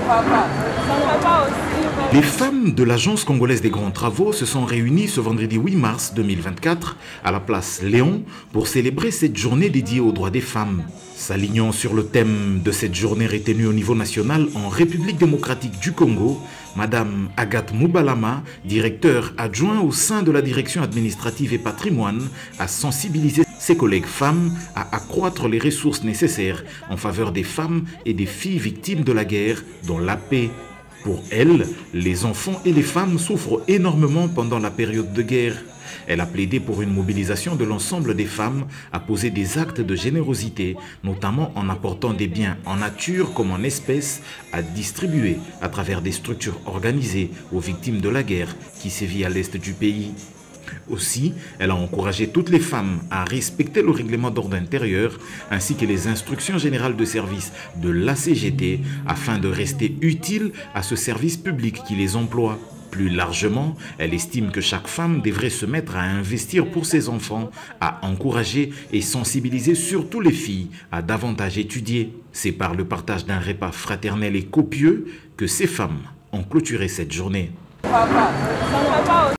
Les femmes de l'Agence congolaise des grands travaux se sont réunies ce vendredi 8 mars 2024 à la place Léon pour célébrer cette journée dédiée aux droits des femmes. S'alignant sur le thème de cette journée retenue au niveau national en République démocratique du Congo, Madame Agathe Moubalama, directeur adjoint au sein de la direction administrative et patrimoine, a sensibilisé ses collègues femmes à accroître les ressources nécessaires en faveur des femmes et des filles victimes de la guerre dans la paix. Pour elle, les enfants et les femmes souffrent énormément pendant la période de guerre. Elle a plaidé pour une mobilisation de l'ensemble des femmes à poser des actes de générosité, notamment en apportant des biens en nature comme en espèces à distribuer à travers des structures organisées aux victimes de la guerre qui sévit à l'est du pays. Aussi, elle a encouragé toutes les femmes à respecter le règlement d'ordre intérieur ainsi que les instructions générales de service de l'ACGT afin de rester utiles à ce service public qui les emploie. Plus largement, elle estime que chaque femme devrait se mettre à investir pour ses enfants, à encourager et sensibiliser surtout les filles à davantage étudier. C'est par le partage d'un repas fraternel et copieux que ces femmes ont clôturé cette journée.